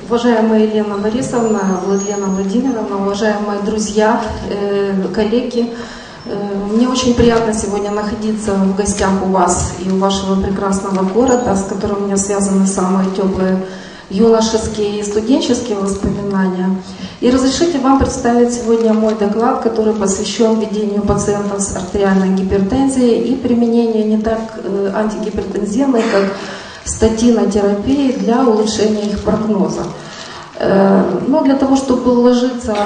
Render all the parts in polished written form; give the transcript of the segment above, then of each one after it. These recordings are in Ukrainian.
Уважаемая Елена Борисовна, Владлена Владимировна, уважаемые друзья, коллеги, мне очень приятно сегодня находиться в гостях у вас и у вашего прекрасного города, с которым у меня связаны самые теплые юношеские и студенческие воспоминания. И разрешите вам представить сегодня мой доклад, который посвящен ведению пациентов с артериальной гипертензией и применению не так антигипертензивной, как статинотерапии для улучшения их прогноза. Но для того, чтобы уложиться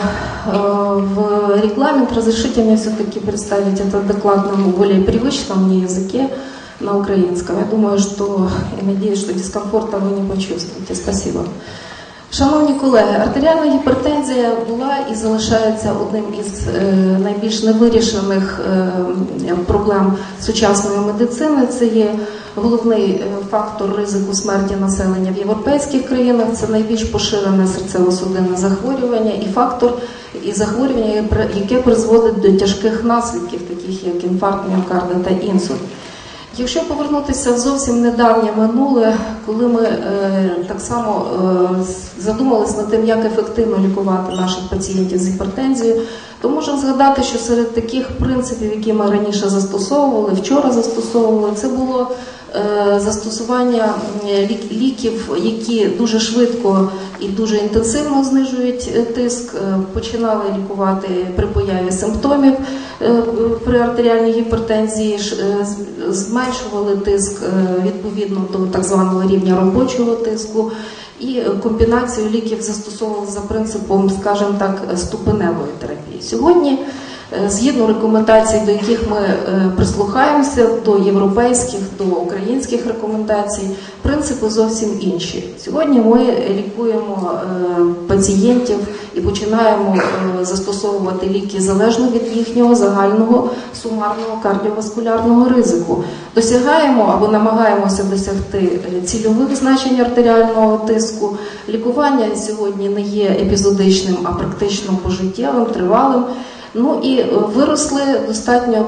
в регламент, разрешите мне все-таки представить этот доклад на более привычном мне языке, на украинском. Я думаю, что, и надеюсь, что дискомфорта вы не почувствуете. Спасибо. Шановні колеги, артеріальна гіпертензія була і залишається одним із найбільш невирішених проблем сучасної медицини. Це є головний фактор ризику смерті населення в європейських країнах, це найбільш поширене серцево-судинне захворювання і фактор і захворювання, яке призводить до тяжких наслідків, таких як інфаркт міокарда та інсульт. Якщо повернутися в зовсім недавнє минуле, коли ми так само задумалися над тим, як ефективно лікувати наших пацієнтів з гіпертензією, то можемо згадати, що серед таких принципів, які ми раніше застосовували, вчора застосовували, це було застосування ліків, які дуже швидко і дуже інтенсивно знижують тиск, починали лікувати при появі симптомів при артеріальній гіпертензії, зменшували тиск відповідно до так званого рівня робочого тиску, і комбінацію ліків застосовували за принципом, скажімо так, ступеневої терапії. Сьогодні, згідно рекомендацій, до яких ми прислухаємося, до європейських, до українських рекомендацій, принципи зовсім інші. Сьогодні ми лікуємо пацієнтів і починаємо застосовувати ліки залежно від їхнього загального сумарного кардіоваскулярного ризику. Досягаємо або намагаємося досягти цільових значень артеріального тиску. Лікування сьогодні не є епізодичним, а практично пожиттєвим, тривалим. Ну і виросли достатньо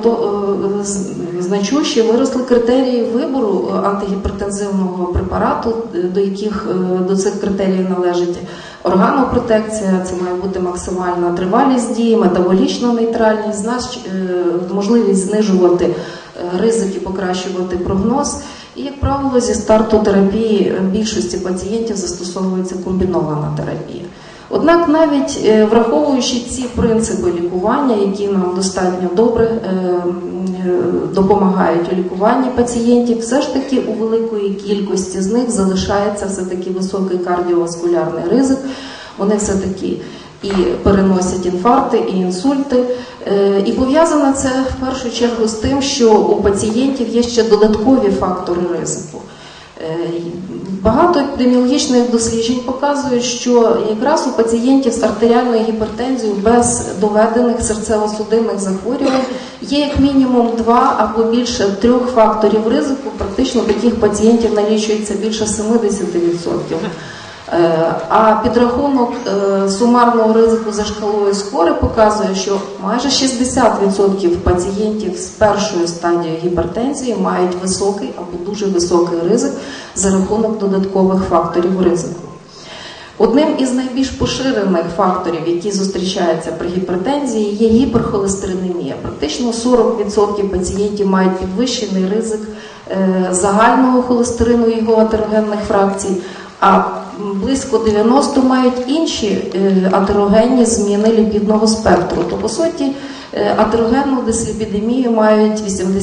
значущі, виросли критерії вибору антигіпертензивного препарату, до цих критеріїв належить органопротекція, це має бути максимальна тривалість дії, метаболічна нейтральність, можливість знижувати ризик і покращувати прогноз. І, як правило, зі старту терапії більшості пацієнтів застосовується комбінована терапія. Однак навіть враховуючи ці принципи лікування, які нам достатньо добре допомагають у лікуванні пацієнтів, все ж таки у великої кількості з них залишається все-таки високий кардіоваскулярний ризик. Вони все-таки і переносять інфаркти, і інсульти. І пов'язано це в першу чергу з тим, що у пацієнтів є ще додаткові фактори ризику. Багато епідеміологічних досліджень показують, що якраз у пацієнтів з артеріальною гіпертензією без доведених серцево-судинних захворювань є як мінімум 2 або більше 3 факторів ризику. Практично таких пацієнтів налічується більше 70%. А підрахунок сумарного ризику за шкалою Скори показує, що майже 60% пацієнтів з першою стадією гіпертензії мають високий або дуже високий ризик за рахунок додаткових факторів ризику. Одним із найбільш поширених факторів, які зустрічаються при гіпертензії, є гіперхолестеринемія. Практично 40% пацієнтів мають підвищений ризик загального холестерину і його атерогенних фракцій, а близько 90% мають інші атерогенні зміни ліпідного спектру. То, по суті, атерогенну дисліпідемію мають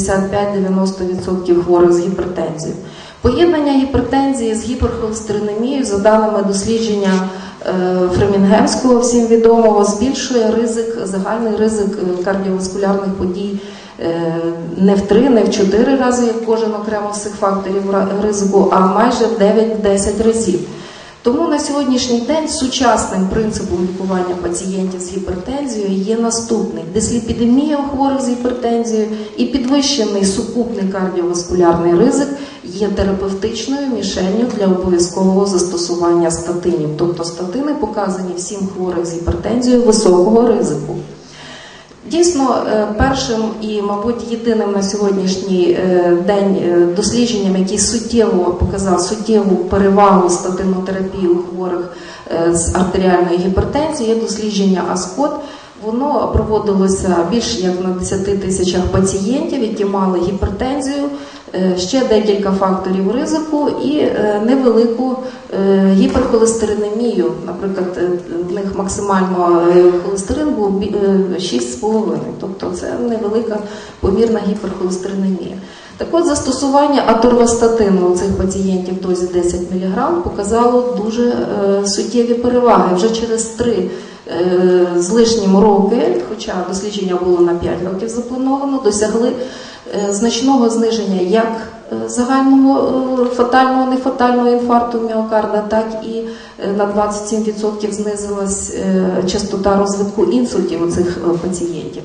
85-90% хворих з гіпертензією. Поєднання гіпертензії з гіперхолестеринемією, за даними дослідження Фремінгемського, всім відомого, збільшує ризик, загальний ризик кардіоваскулярних подій не в 3, не в 4 рази, як кожен окремо з цих факторів ризику, а майже в 9-10 разів. Тому на сьогоднішній день сучасним принципом лікування пацієнтів з гіпертензією є наступний: дисліпідемія у хворих з гіпертензією і підвищений сукупний кардіоваскулярний ризик є терапевтичною мішенню для обов'язкового застосування статинів. Тобто статини показані всім хворих з гіпертензією високого ризику. Дійсно, першим і, мабуть, єдиним на сьогоднішній день дослідженням, який суттєво показав суттєву перевагу статинотерапії у хворих з артеріальною гіпертензією, є дослідження АСКОТ. Воно проводилося більш як на 10 тисячах пацієнтів, які мали гіпертензію, ще декілька факторів ризику і невелику гіперхолестеринемію. Наприклад, в них максимально холестерин був 6,5, тобто це невелика помірна гіперхолестеринемія. Так от, застосування аторвастатину у цих пацієнтів в дозі 10 мг показало дуже суттєві переваги. Вже через 3 з лишнім роки, хоча дослідження було на 5 років заплановано, досягли значного зниження як загального фатального, нефатального інфаркту міокарда, так і на 27% знизилась частота розвитку інсультів у цих пацієнтів.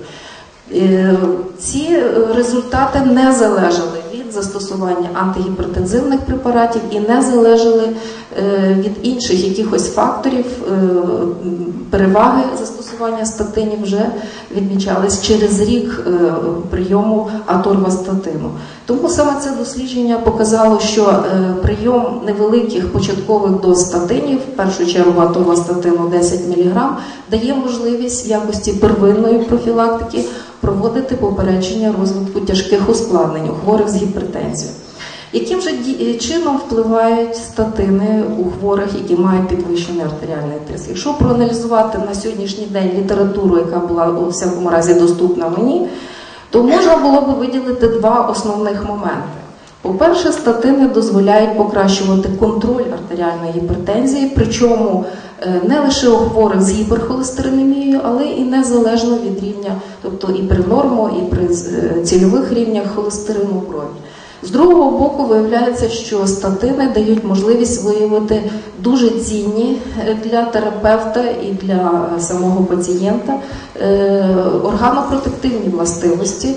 Ці результати не залежали від застосування антигіпертензивних препаратів і не залежали від інших якихось факторів. Переваги застосування статинів вже відмічались через рік прийому аторвастатину. Тому саме це дослідження показало, що прийом невеликих початкових доз статинів, в першу чергу аторвастатину 10 мг, дає можливість в якості первинної профілактики проводити попередження розвитку тяжких ускладнень у хворих з гіпертензією. Яким же чином впливають статини у хворих, які мають підвищений артеріальний тиск? Якщо проаналізувати на сьогоднішній день літературу, яка була у всякому разі доступна мені, то можна було б виділити 2 основних моменти. По-перше, статини дозволяють покращувати контроль артеріальної гіпертензії, причому не лише у хворих з гіперхолестеринемією, але і незалежно від рівня, тобто і при норму, і при цільових рівнях холестерину в крові. З другого боку, виявляється, що статини дають можливість виявити дуже цінні для терапевта і для самого пацієнта органопротективні властивості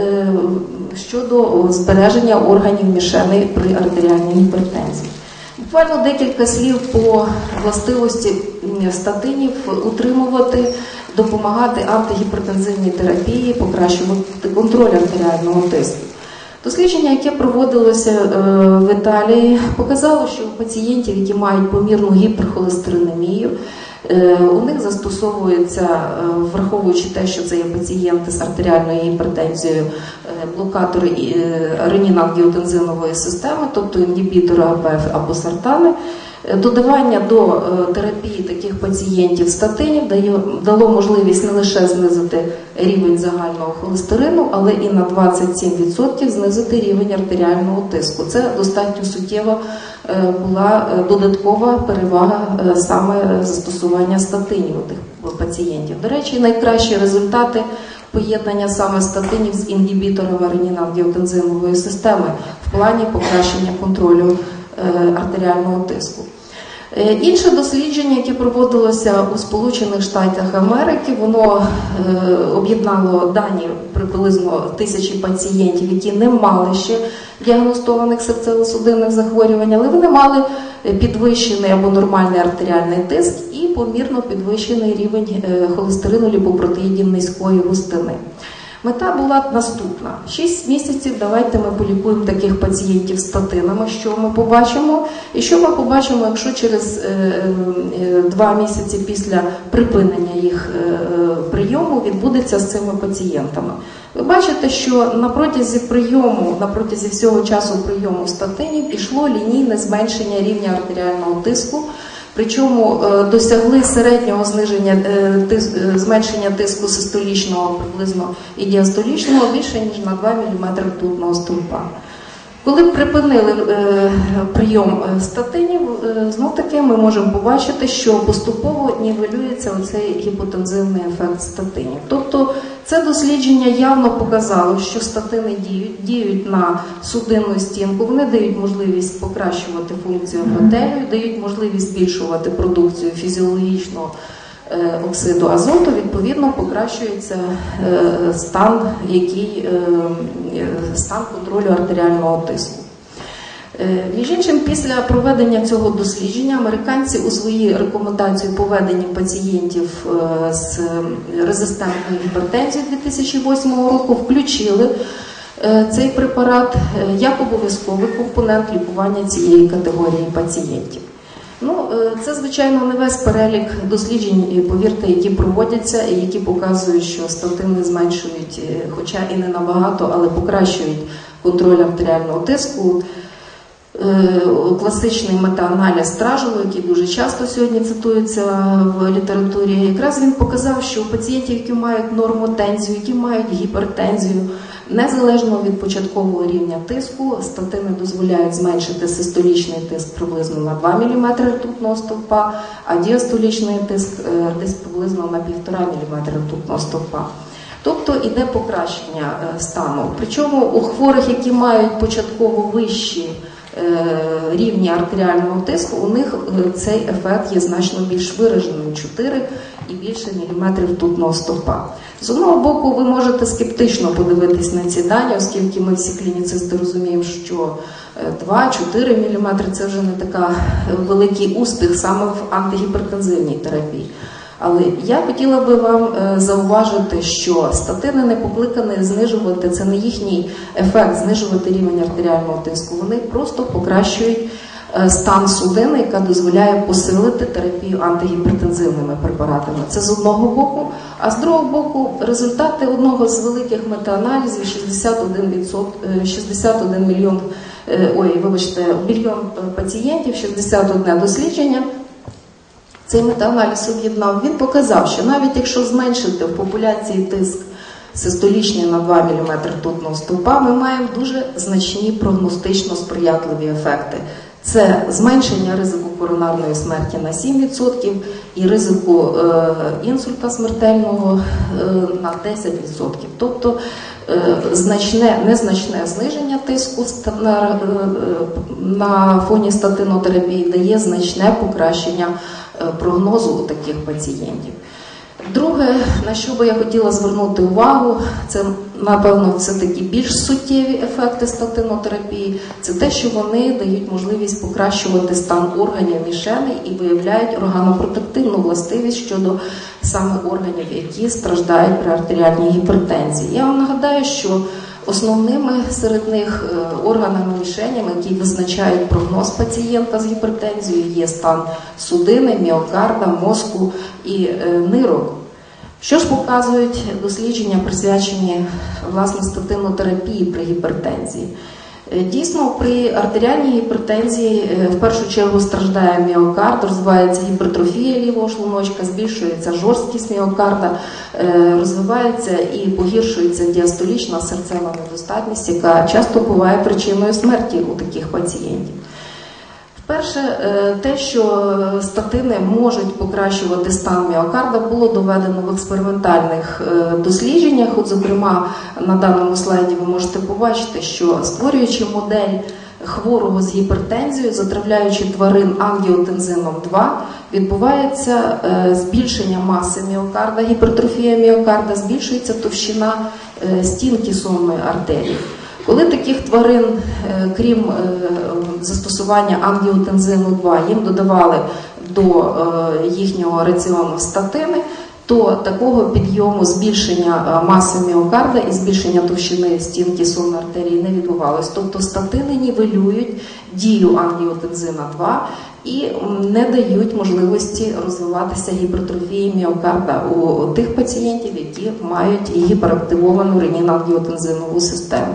щодо збереження органів мішеней при артеріальній гіпертензії. Буквально декілька слів по властивості статинів: утримувати, допомагати антигіпертензивній терапії, покращувати контроль артеріального тиску. Дослідження, яке проводилося в Італії, показало, що у пацієнтів, які мають помірну гіперхолестеринемію, у них застосовується, враховуючи те, що це є пацієнти з артеріальною гіпертензією, блокатори ренін-ангіотензинової системи, тобто інгібітори АПФ або сартани. Додавання до терапії таких пацієнтів статинів дало можливість не лише знизити рівень загального холестерину, але і на 27% знизити рівень артеріального тиску. Це достатньо суттєва була додаткова перевага саме застосування статинів у тих пацієнтів. До речі, найкращі результати поєднання саме статинів з інгібіторами ренін-ангіотензинової системи в плані покращення контролю артеріального тиску. Інше дослідження, яке проводилося у Сполучених Штатах Америки, воно об'єднало дані приблизно 1000 пацієнтів, які не мали ще діагностованих серцево-судинних захворювань, але вони мали підвищений або нормальний артеріальний тиск і помірно підвищений рівень холестерину ліпопротеїдів низької густини. Мета була наступна. 6 місяців давайте ми полікуємо таких пацієнтів статинами, що ми побачимо. І що ми побачимо, якщо через 2 місяці після припинення їх прийому відбудеться з цими пацієнтами. Ви бачите, що на протязі всього часу прийому статинів ішло лінійне зменшення рівня артеріального тиску. Причому досягли середнього зменшення тиску систолічного приблизно і діастолічного більше, ніж на 2 мм ртутного стовпа. Коли припинили прийом статинів, знов-таки ми можемо побачити, що поступово нівелюється оцей гіпотензивний ефект статинів. Тобто це дослідження явно показало, що статини діють на судинну стінку, вони дають можливість покращувати функцію епітелію, дають можливість збільшувати продукцію фізіологічного оксиду азоту, відповідно покращується стан контролю артеріального тиску. Між іншим, після проведення цього дослідження американці у свої рекомендації по веденню пацієнтів з резистентною гіпертензією 2008 року включили цей препарат як обов'язковий компонент лікування цієї категорії пацієнтів. Це, звичайно, не весь перелік досліджень, повірте, які проводяться і які показують, що статини зменшують, хоча і не набагато, але покращують контроль артеріального тиску. Класичний метааналіз Стражева, який дуже часто сьогодні цитується в літературі, якраз він показав, що у пацієнтів, які мають нормотензію, які мають гіпертензію, незалежно від початкового рівня тиску, статини дозволяють зменшити систолічний тиск приблизно на 2 мм ртутного стовпа, а діастолічний тиск десь приблизно на 1,5 мм ртутного стовпа. Тобто йде покращення стану. Причому у хворих, які мають початково вищі рівні артеріального тиску, у них цей ефект є значно більш вираженим – 4 і більше міліметрів ртутного стовпа. З одного боку, ви можете скептично подивитись на ці дані, оскільки ми всі клініцисти розуміємо, що 2-4 мм – це вже не такий великий успіх саме в антигіпертензивній терапії. Але я хотіла би вам зауважити, що статини не покликані знижувати, це не їхній ефект знижувати рівень артеріального тиску, вони просто покращують стан судини, яка дозволяє посилити терапію антигіпертензивними препаратами. Це з одного боку, а з другого боку результати одного з великих метааналізів, 61 мільйон пацієнтів, 61 дослідження, цей метааналіз об'єднав, він показав, що навіть якщо зменшити в популяції тиск систолічний на 2 мм ртутного стовпа, ми маємо дуже значні прогностично сприятливі ефекти. Це зменшення ризику коронарної смерті на 7% і ризику інсульта смертельного на 10%. Тобто незначне зниження тиску на фоні статинотерапії дає значне покращення прогнозу у таких пацієнтів. Друге, на що би я хотіла звернути увагу, це, напевно, все-таки більш суттєві ефекти статинотерапії, це те, що вони дають можливість покращувати стан органів мішеней і виявляють органопротективну властивість щодо саме органів, які страждають при артеріальній гіпертензії. Я вам нагадаю, що основними серед них органами мішенями, які визначають прогноз пацієнта з гіпертензією, є стан судини, міокарда, мозку і нирок. Що ж показують дослідження, присвячені власне статинотерапії при гіпертензії? Дійсно, при артеріальній гіпертензії в першу чергу страждає міокард, розвивається гіпертрофія лівого шлуночка, збільшується жорсткість міокарда, розвивається і погіршується діастолічна серцева недостатність, яка часто буває причиною смерті у таких пацієнтів. Перше, те, що статини можуть покращувати стан міокарда, було доведено в експериментальних дослідженнях. От, зокрема, на даному слайді ви можете побачити, що створюючи модель хворого з гіпертензією, затравляючи тварин ангіотензином 2, відбувається збільшення маси міокарда, гіпертрофія міокарда, збільшується товщина стінки сонної артерії. Коли таких тварин, крім застосування ангіотензину 2, їм додавали до їхнього раціону статини, то такого підйому збільшення маси міокарда і збільшення товщини стінки сонної артерії не відбувалось. Тобто статини нівелюють дію ангіотензина 2 і не дають можливості розвиватися гіпертрофії міокарда у тих пацієнтів, які мають гіперактивовану ренін-ангіотензинову систему.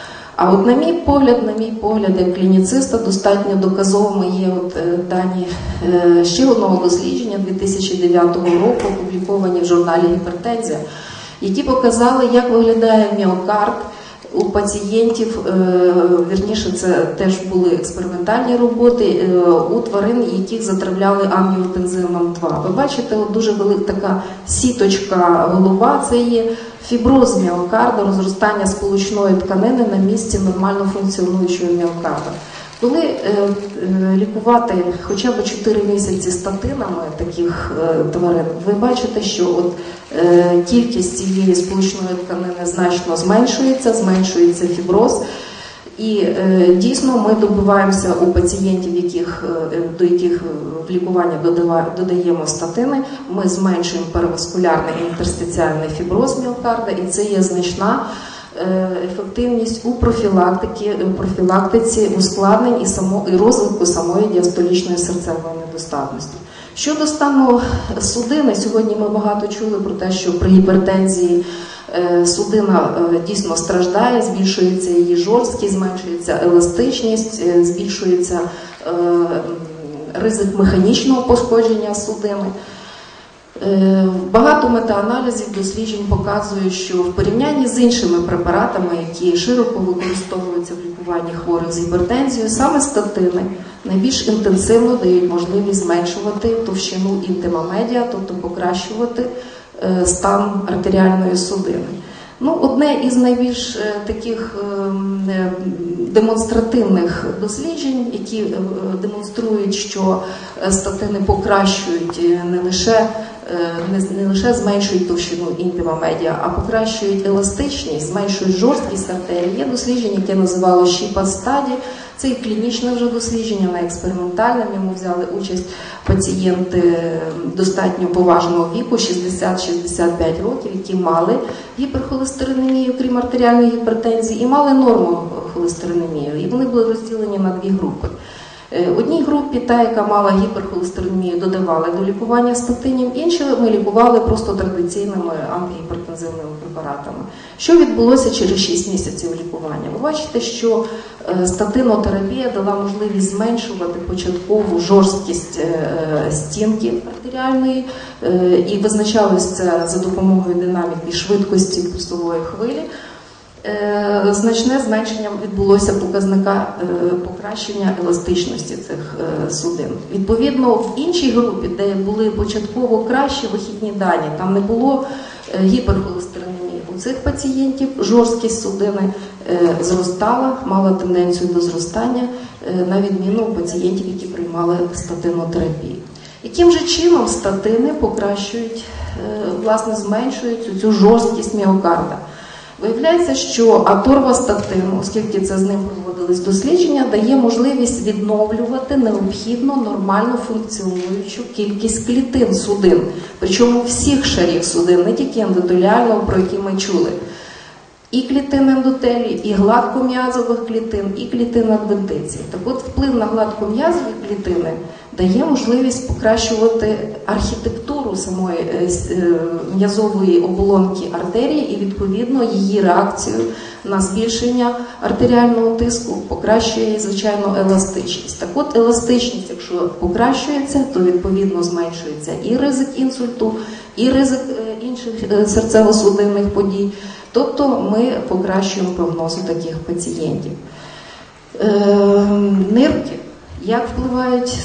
А от на мій погляд, як клініциста, достатньо доказовими є дані ще одного дослідження 2009 року, опубліковані в журналі «Гіпертензія», які показали, як виглядає міокард у пацієнтів, вірніше, це теж були експериментальні роботи, у тварин, яких затравляли ангіотензином 2. Ви бачите, от дуже велика така сіточка голова, це є фіброз міокарда, розростання сполучної тканини на місці нормально функціонуючого міокарда. Коли лікувати хоча б 4 місяці статинами таких тварин, ви бачите, що кількість цієї сполучної тканини значно зменшується фіброз, І дійсно ми добиваємося у пацієнтів, до яких в лікування додаємо статини, ми зменшуємо переваскулярний інтерстиціальний фіброз міокарда, і це є значна ефективність у профілактиці ускладнень і розвитку самої діастолічної серцевої недостатності. Щодо стану судини, сьогодні ми багато чули про те, що при гіпертензії судина дійсно страждає, збільшується її жорсткість, зменшується еластичність, збільшується ризик механічного пошкодження судини. Багато метааналізів, досліджень показують, що в порівнянні з іншими препаратами, які широко використовуються в лікуванні хворих з гіпертензією, саме статини найбільш інтенсивно дають можливість зменшувати товщину інтима медіа, тобто покращувати стан артеріальної судини. Одне із найбільш таких демонстративних досліджень, які демонструють, що статини покращують не лише зменшують товщину інтима медіа, а покращують еластичність, зменшують жорсткість артерій. Є дослідження, яке називалося SHIPAS Study. Це і клінічне вже дослідження, не експериментальне. В ньому взяли участь пацієнти достатньо поважного віку, 60-65 років, які мали гіперхолестеринемію, крім артеріальної гіпертензії, і мали норму холестеринемію. І вони були розділені на дві групи. Одній групі, та, яка мала гіперхолестеринемію, додавали до лікування статинів, інші ми лікували просто традиційними антигіпертензивними препаратами. Що відбулося через 6 місяців лікування? Ви бачите, що статинотерапія дала можливість зменшувати початкову жорсткість стінки артеріальної, і визначалося за допомогою динаміки швидкості пульсової хвилі. Значне зменшення відбулося показника покращення еластичності цих судин. Відповідно, в іншій групі, де були початково кращі вихідні дані, там не було гіперхолестеринемії, у цих пацієнтів жорсткість судини зростала, мала тенденцію до зростання, на відміну у пацієнтів, які приймали статинотерапію. Яким же чином статини покращують, власне, зменшують цю жорсткість міокарда? Виявляється, що аторвастатин, оскільки це з ним проводились дослідження, дає можливість відновлювати необхідно нормально функціонуючу кількість клітин судин, причому всіх шарів судин, не тільки ендотеліального, про які ми чули. І клітин ендотелію, і гладком'язових клітин, і клітин адвентиції. Так от вплив на гладком'язові клітини дає можливість покращувати архітектуру самої м'язової оболонки артерії і, відповідно, її реакцію на збільшення артеріального тиску, покращує її, звичайно, еластичність. Так от, еластичність, якщо покращується, то, відповідно, зменшується і ризик інсульту, і ризик інших серцево-судинних подій. Тобто ми покращуємо прогноз таких пацієнтів. Нирки. Як впливають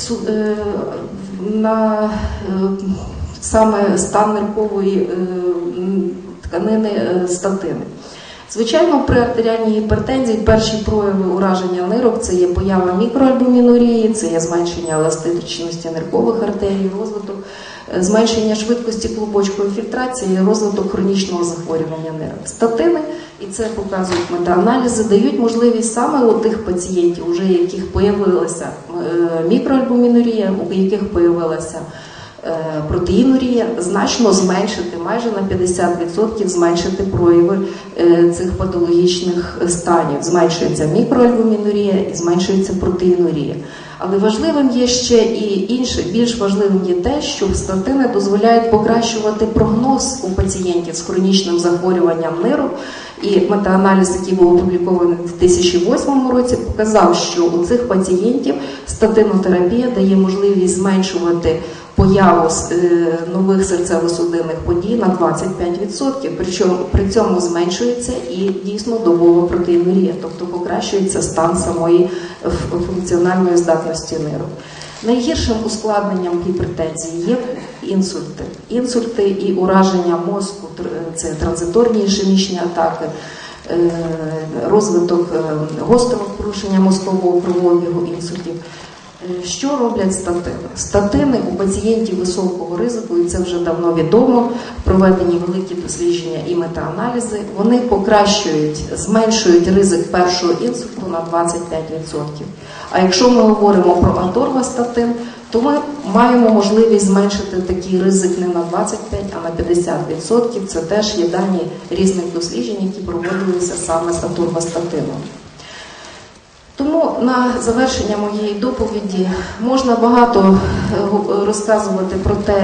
на саме стан ниркової тканини статини? Звичайно, при артеріальній гіпертензії перші прояви ураження нирок – це є поява мікроальбумінурії, це є зменшення еластичності ниркових артерій, розвиток, зменшення швидкості клубочкової фільтрації, розвиток хронічного захворювання нирок. Статини, і це показують метааналізи, дають можливість саме у тих пацієнтів, у яких появилася мікроальбумінурія, у яких появилася протеїнурія, значно зменшити, майже на 50% зменшити прояви цих патологічних станів. Зменшується мікроальбумінурія і зменшується протеїнурія. Але важливим є ще і інше, більш важливим є те, що статини дозволяють покращувати прогноз у пацієнтів з хронічним захворюванням нирок. І метааналіз, який був опублікований в 2008 році, показав, що у цих пацієнтів статинотерапія дає можливість зменшувати появу нових серцево-судинних подій на 25%, причому при цьому зменшується і дійсно добова протеїнурія, тобто покращується стан самої функціональної здатності нирок. Найгіршим ускладненням гіпертензії є інсульти. Інсульти і ураження мозку, це транзиторні ішемічні атаки, розвиток гострого порушення мозкового кровообігу інсультів. Що роблять статини? Статини у пацієнтів високого ризику, і це вже давно відомо, проведені великі дослідження і метааналізи, вони зменшують ризик першого інсульту на 25%. А якщо ми говоримо про аторвастатин, то ми маємо можливість зменшити такий ризик не на 25, а на 50%. Це теж є дані різних досліджень, які проводилися саме з аторвастатином. Тому на завершення моєї доповіді можна багато розказувати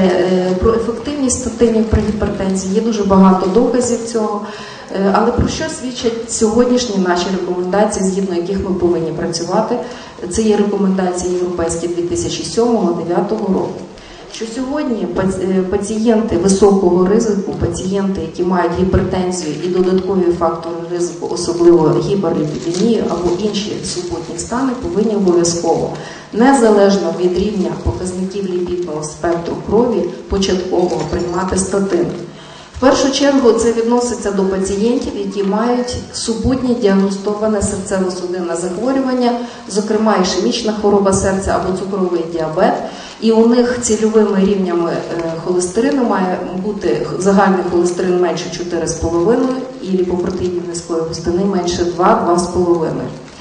про ефективність статинів при гіпертензії, є дуже багато доказів цього, але про що свідчать сьогоднішні наші рекомендації, згідно яких ми повинні працювати? Це є рекомендації європейські 2007-2009 року. Що сьогодні пацієнти високого ризику, пацієнти, які мають гіпертензію і додаткові фактори ризику, особливо гіперліпідемію або інші супутні стани, повинні обов'язково, незалежно від рівня показників ліпідного спектру крові, початково приймати статини. В першу чергу це відноситься до пацієнтів, які мають супутнє діагностоване серцево-судинне захворювання, зокрема ішемічна хвороба серця або цукровий діабет, і у них цільовими рівнями холестерину має бути загальний холестерин менше 4,5 і ліпопротеїнів низької густини менше 2-2,5.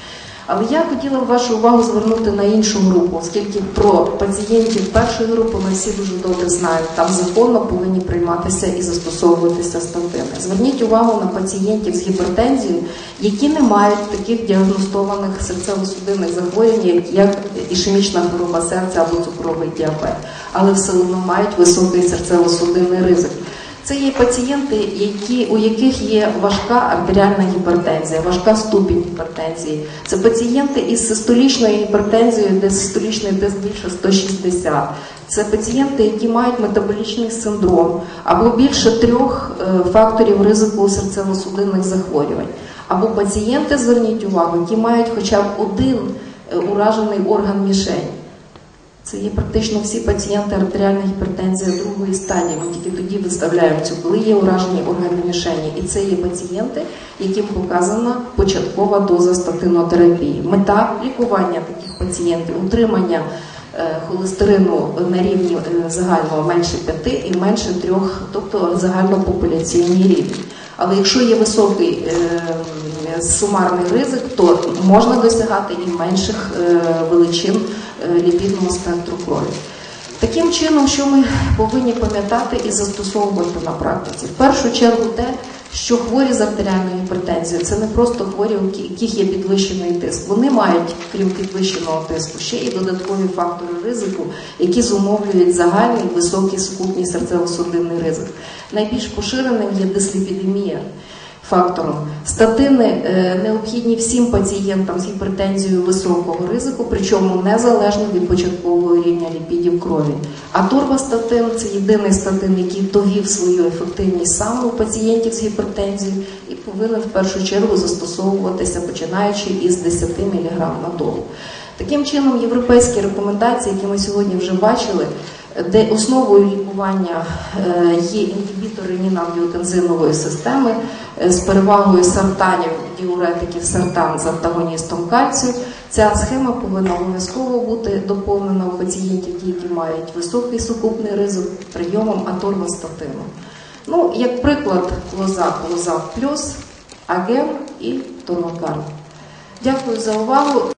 Але я хотіла б вашу увагу звернути на іншу групу, оскільки про пацієнтів першої групи ми всі дуже добре знаємо, там законно повинні прийматися і застосовуватися статини. Зверніть увагу на пацієнтів з гіпертензією, які не мають таких діагностованих серцево-судинних захворювань, як ішемічна хвороба серця або цукровий діабет, але все одно мають високий серцево-судинний ризик. Це є пацієнти, у яких є важка артеріальна гіпертензія, важка ступінь гіпертензії. Це пацієнти із систолічною гіпертензією, де систолічний тиск більше 160. Це пацієнти, які мають метаболічний синдром, або більше 3 факторів ризику серцево-судинних захворювань. Або пацієнти, зверніть увагу, які мають хоча б один уражений орган мішень. Це є практично всі пацієнти артеріальної гіпертензії другої стадії. Ми тільки тоді виставляємо цю, коли є уражені органи мішені. І це є пацієнти, яким показана початкова доза статинотерапії. Мета лікування таких пацієнтів – утримання холестерину на рівні загального менше 5 і менше 3, тобто загальнопопуляційний рівень. Але якщо є високий сумарний ризик, то можна досягати і менших величин ліпідного спектру крові. Таким чином, що ми повинні пам'ятати і застосовувати на практиці? В першу чергу те, що хворі з артеріальною гіпертензією – це не просто хворі, у яких є підвищений тиск. Вони мають, крім підвищеного тиску, ще і додаткові фактори ризику, які зумовлюють загальний високий сукупний серцево-судинний ризик. Найбільш поширеним є дисліпідемія фактором. Статини необхідні всім пацієнтам з гіпертензією високого ризику, причому незалежно від початкового рівня ліпідів крові. Аторвастатин – це єдиний статин, який довів свою ефективність саме у пацієнтів з гіпертензією і повинен в першу чергу застосовуватися, починаючи із 10 мг на добу. Таким чином, європейські рекомендації, які ми сьогодні вже бачили, де основою лікування є інгібітори ренін-ангіотензинової системи з перевагою сартанів, діуретиків сартан з антагоністом кальцію. Ця схема повинна обов'язково бути доповнена у пацієнтів, які мають високий сукупний ризик прийомом аторвастатину. Ну, як приклад, Клозап плюс, Агем і Тонокар. Дякую за увагу.